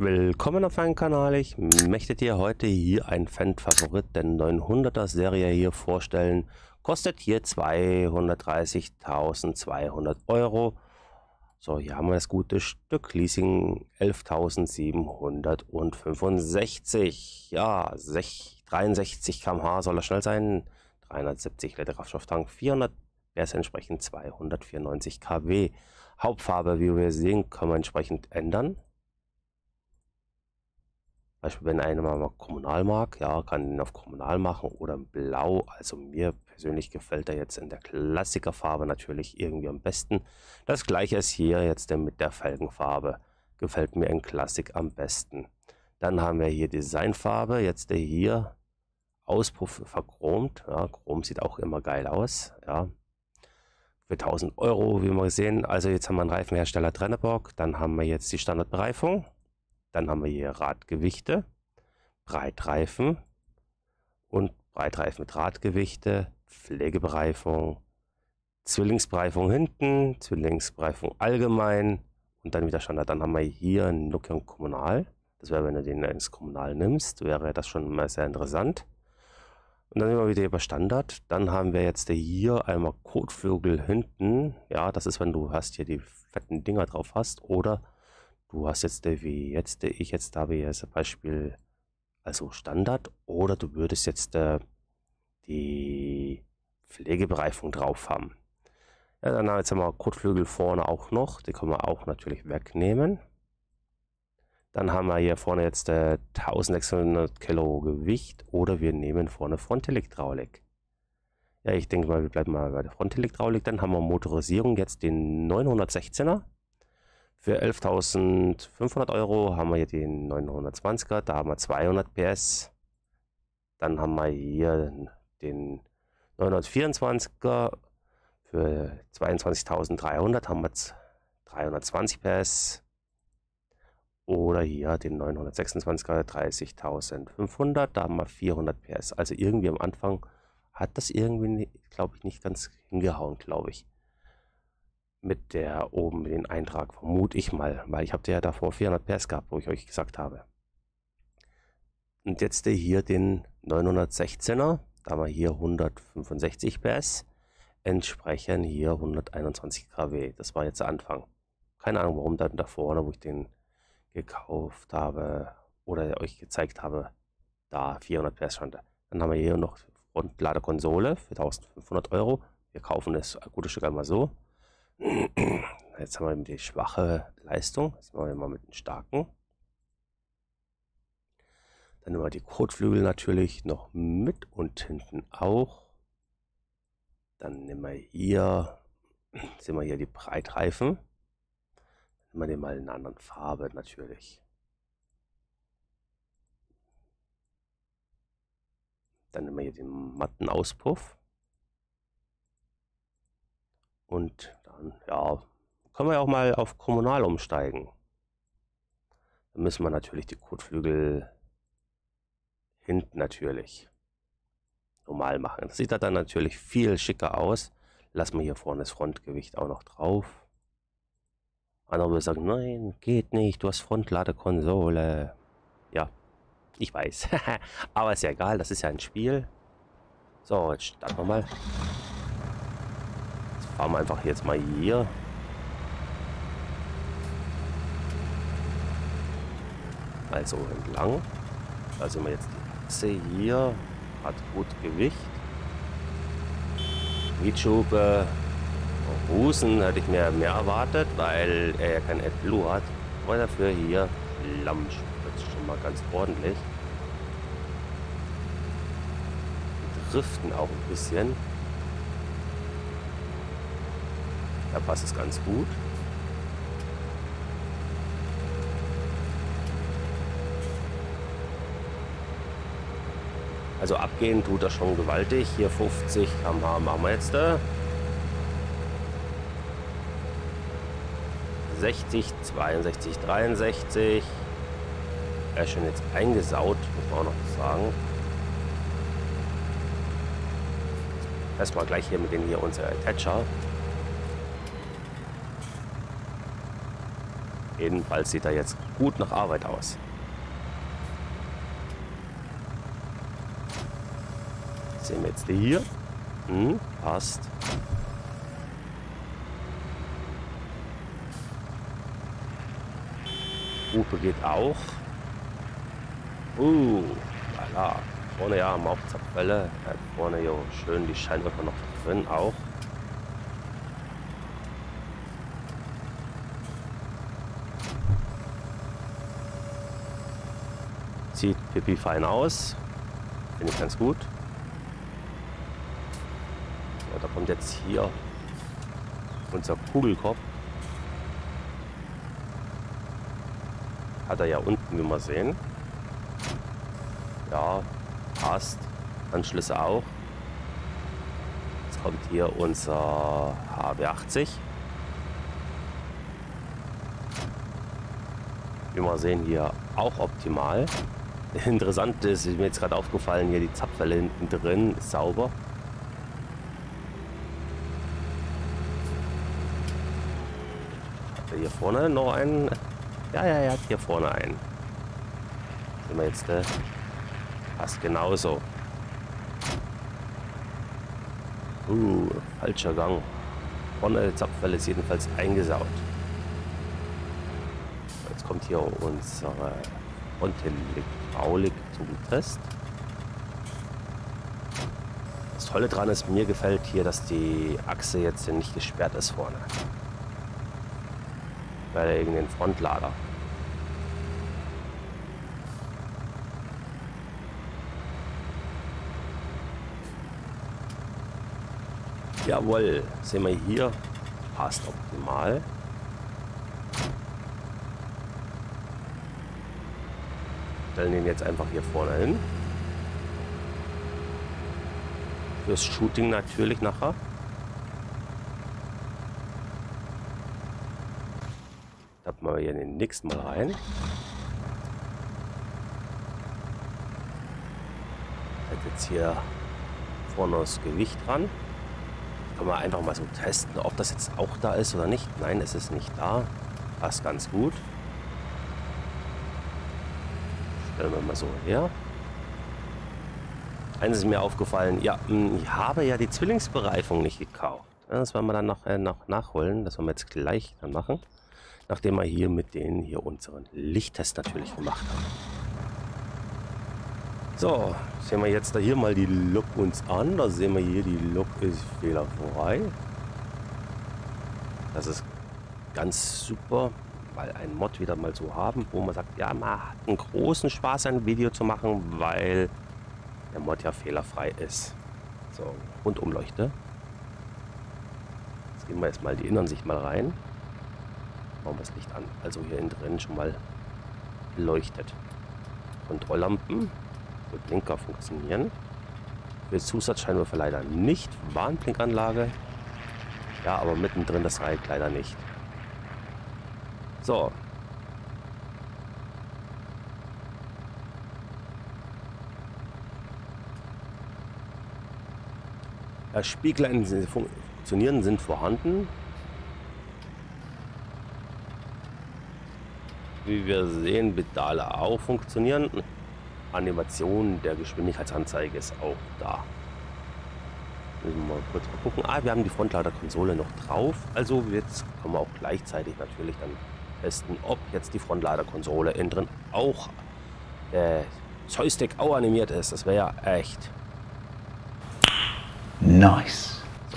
Willkommen auf meinem Kanal. Ich möchte dir heute hier ein Fan-Favorit der 900er Serie hier vorstellen. Kostet hier 230.200 Euro. So, hier haben wir das gute Stück. Leasing 11.765. Ja, 63 km/h soll er schnell sein. 370 Liter Kraftstofftank, 400 PS entsprechend 294 kW. Hauptfarbe, wie wir sehen, können wir entsprechend ändern. Beispiel, wenn einer mal kommunal mag, ja, kann ihn auf kommunal machen oder blau. Also mir persönlich gefällt er jetzt in der Klassikerfarbe natürlich irgendwie am besten. Das gleiche ist hier jetzt mit der Felgenfarbe. Gefällt mir in Klassik am besten. Dann haben wir hier Designfarbe, jetzt der hier Auspuff verchromt. Ja, Chrom sieht auch immer geil aus. Ja. Für 1000 Euro, wie wir sehen. Also jetzt haben wir einen Reifenhersteller Trelleborg. Dann haben wir jetzt die Standardbereifung. Dann haben wir hier Radgewichte, Breitreifen und Breitreifen mit Radgewichte, Pflegebereifung, Zwillingsbereifung hinten, Zwillingsbereifung allgemein und dann wieder Standard. Dann haben wir hier Nokia Kommunal. Das wäre, wenn du den ins Kommunal nimmst, wäre das schon mal sehr interessant. Und dann sind wir wieder über Standard. Dann haben wir jetzt hier einmal Kotflügel hinten. Ja, das ist, wenn du hast hier die fetten Dinger drauf hast oder du hast jetzt wie jetzt ich jetzt habe hier als Beispiel also Standard oder du würdest jetzt die Pflegebereifung drauf haben. Ja, dann haben wir jetzt mal Kotflügel vorne auch noch, die können wir auch natürlich wegnehmen. Dann haben wir hier vorne jetzt 1600 Kilo Gewicht oder wir nehmen vorne Frontelektronik. Ja, ich denke mal, wir bleiben mal bei der Frontelektronik. Dann haben wir Motorisierung jetzt den 916er. Für 11.500 Euro haben wir hier den 920er, da haben wir 200 PS. Dann haben wir hier den 924er, für 22.300 haben wir 320 PS. Oder hier den 926er, 30.500, da haben wir 400 PS. Also irgendwie am Anfang hat das irgendwie, glaube ich, nicht ganz hingehauen, glaube ich. Mit der oben den Eintrag, vermute ich mal, weil ich habe ja davor 400 PS gehabt, wo ich euch gesagt habe. Und jetzt hier den 916er, da haben wir hier 165 PS, entsprechen hier 121 kW. Das war jetzt der Anfang. Keine Ahnung, warum dann da vorne, wo ich den gekauft habe oder euch gezeigt habe, da 400 PS stand. Dann haben wir hier noch Frontladekonsole für 1.500 Euro. Wir kaufen das gute Stück einmal so. Jetzt haben wir die schwache Leistung. Jetzt machen wir mal mit den starken. Dann nehmen wir die Kotflügel natürlich noch mit und hinten auch. Dann nehmen wir hier, sehen wir hier die Breitreifen. Dann nehmen wir den mal in einer anderen Farbe natürlich. Dann nehmen wir hier den matten Auspuff. Und dann, ja, können wir auch mal auf kommunal umsteigen. Dann müssen wir natürlich die Kotflügel hinten natürlich normal machen. Das sieht dann natürlich viel schicker aus. Lassen wir hier vorne das Frontgewicht auch noch drauf. Andere würden sagen, nein, geht nicht, du hast Frontladekonsole. Ja, ich weiß. Aber ist ja egal, das ist ja ein Spiel. So, jetzt starten wir mal. Fahren wir einfach jetzt mal hier. Also entlang. Da sind wir jetzt die Achse hier. Hat gut Gewicht. Mietschube. Husen hätte ich mir mehr erwartet, weil er ja kein AdBlue hat. Aber dafür hier Lammsch. Das ist schon mal ganz ordentlich. Die driften auch ein bisschen. Da passt es ganz gut. Also abgehen tut das schon gewaltig. Hier 50 km/h machen wir jetzt. 60, 62, 63. Er ist schon jetzt eingesaut, muss man auch noch sagen. Erstmal gleich hier mit dem hier unser Attacher. Jedenfalls sieht er jetzt gut nach Arbeit aus. Sehen wir jetzt die hier? Passt. Hupe geht auch. Lala. Vorne ja am Hauptzapfwelle. Vorne ja schön die Scheinwerfer noch drin auch. Sieht pipi fein aus. Finde ich ganz gut. Ja, da kommt jetzt hier unser Kugelkopf. Hat er ja unten, wie wir sehen. Ja, passt. Anschlüsse auch. Jetzt kommt hier unser HB80. Wie wir sehen, hier auch optimal. Interessant ist mir jetzt gerade aufgefallen, hier die Zapfwelle hinten drin ist sauber. Hat er hier vorne noch einen? Ja, er hat hier vorne einen. Sehen wir jetzt, passt genauso. Falscher Gang. Vorne Zapfwelle ist jedenfalls eingesaut. Jetzt kommt hier unsere Fronthydraulik zum Test. Das Tolle dran ist, mir gefällt hier, dass die Achse jetzt nicht gesperrt ist vorne. Bei den Frontlader. Jawohl, sehen wir hier, passt optimal. Stellen den jetzt einfach hier vorne hin. Fürs Shooting natürlich nachher. Da machen wir hier den nächsten Mal rein. Jetzt hier vorne das Gewicht dran. Können wir einfach mal so testen, ob das jetzt auch da ist oder nicht. Nein, es ist nicht da. Passt ganz gut. Stellen wir mal so her. Eines ist mir aufgefallen, ja, ich habe ja die Zwillingsbereifung nicht gekauft. Das werden wir dann noch nachholen. Das werden wir jetzt gleich dann machen. Nachdem wir hier mit denen hier unseren Lichttest natürlich gemacht haben. So, sehen wir jetzt da hier mal die Lok uns an. Da sehen wir hier, die Lok ist fehlerfrei. Das ist ganz super, weil ein Mod wieder mal so haben, wo man sagt, ja, man hat einen großen Spaß, ein Video zu machen, weil der Mod ja fehlerfrei ist. So, Rundumleuchte. Jetzt gehen wir jetzt mal die Innensicht mal rein. Machen wir das Licht an. Also hier innen drin schon mal leuchtet. Kontrolllampen. Für Blinker funktionieren. Für Zusatzscheinwerfer leider nicht. Warnblinkanlage. Ja, aber mittendrin das reicht leider nicht. So. Ja, Spieglein funktionieren, sind vorhanden. Wie wir sehen, Pedale auch funktionieren. Animation der Geschwindigkeitsanzeige ist auch da. Müssen wir mal kurz mal gucken. Wir haben die Frontladerkonsole noch drauf. Also jetzt können wir auch gleichzeitig natürlich dann testen, ob jetzt die Frontladerkonsole innen drin auch Joystick auch animiert ist. Das wäre ja echt nice. So.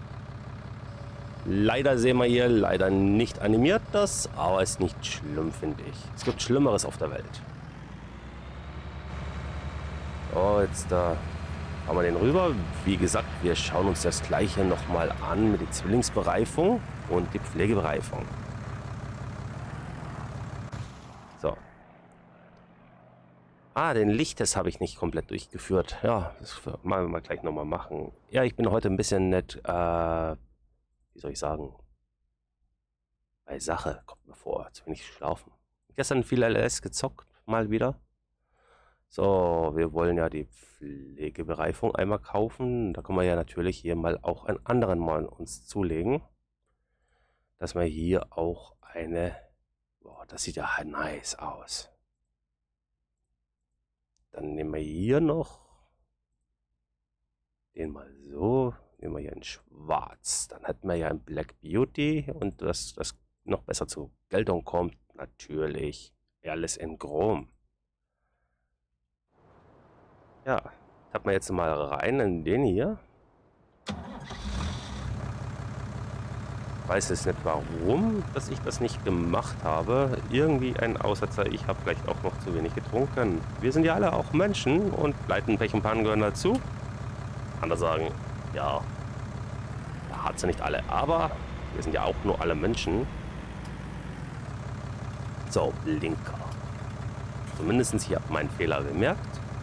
Leider sehen wir hier leider nicht animiert das, aber ist nicht schlimm, finde ich. Es gibt Schlimmeres auf der Welt. So, jetzt da haben wir den rüber. Wie gesagt, wir schauen uns das gleiche nochmal an mit der Zwillingsbereifung und die Pflegebereifung. So. Den Lichttest habe ich nicht komplett durchgeführt. Ja, das machen wir mal gleich nochmal machen. Ja, ich bin heute ein bisschen nett, wie soll ich sagen, bei Sache, kommt mir vor, zu wenig schlafen. Gestern viel LS gezockt, mal wieder. So, wir wollen ja die Pflegebereifung einmal kaufen. Da können wir ja natürlich hier mal auch einen anderen mal uns zulegen. Dass wir hier auch eine Boah, das sieht ja nice aus. Dann nehmen wir hier noch den mal so. Nehmen wir hier in schwarz. Dann hätten wir ja ein Black Beauty und das noch besser zur Geltung kommt, natürlich alles in Chrom. Ja, hat man jetzt mal rein in den hier. Ich weiß jetzt nicht warum, dass ich das nicht gemacht habe. Irgendwie ein Aussetzer, ich habe vielleicht auch noch zu wenig getrunken. Wir sind ja alle auch Menschen und Pleiten, Pech und Pannen gehören dazu. Andere sagen, ja, da hat sie nicht alle, aber wir sind ja auch nur alle Menschen. So, Blinker. Zumindest hier meinen Fehler gemerkt.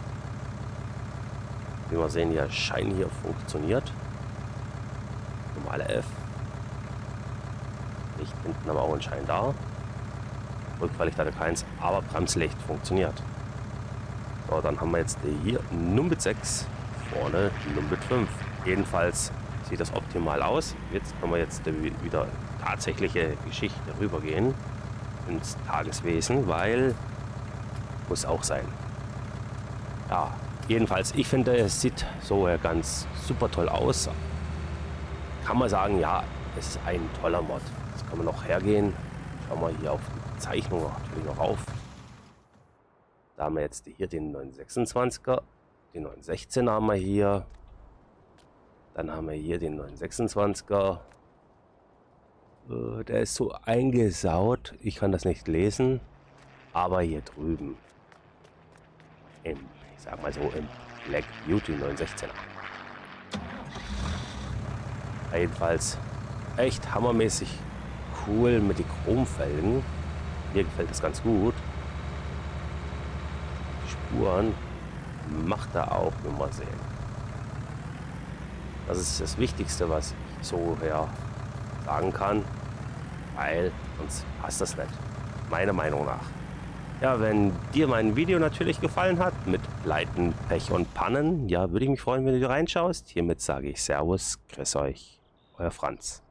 Wie wir sehen, hier Schein hier funktioniert. Normale F. Licht hinten aber auch ein Schein da. Rückfahrlicht hatte keins, aber Bremslicht funktioniert. So, dann haben wir jetzt hier Nummer 6, vorne Nummer 5. Jedenfalls sieht das optimal aus. Jetzt können wir jetzt wieder tatsächliche Geschichte rübergehen ins Tageswesen, weil muss auch sein. Ja, jedenfalls, ich finde, es sieht so ganz super toll aus. Kann man sagen, ja, es ist ein toller Mod. Jetzt können wir noch hergehen. Schauen wir hier auf die Zeichnung natürlich noch auf. Da haben wir jetzt hier den 926er, den 916er haben wir hier. Dann haben wir hier den 926er. Der ist so eingesaut, ich kann das nicht lesen. Aber hier drüben, ich sag mal so, im Black Beauty 916er. Jedenfalls echt hammermäßig cool mit den Chromfelgen. Mir gefällt das ganz gut. Die Spuren macht er auch, wenn wir sehen. Das ist das Wichtigste, was ich so her sagen kann, weil sonst passt das nicht. Meiner Meinung nach. Ja, wenn dir mein Video natürlich gefallen hat, mit Pleiten, Pech und Pannen, ja, würde ich mich freuen, wenn du reinschaust. Hiermit sage ich Servus, grüß euch, euer Franz.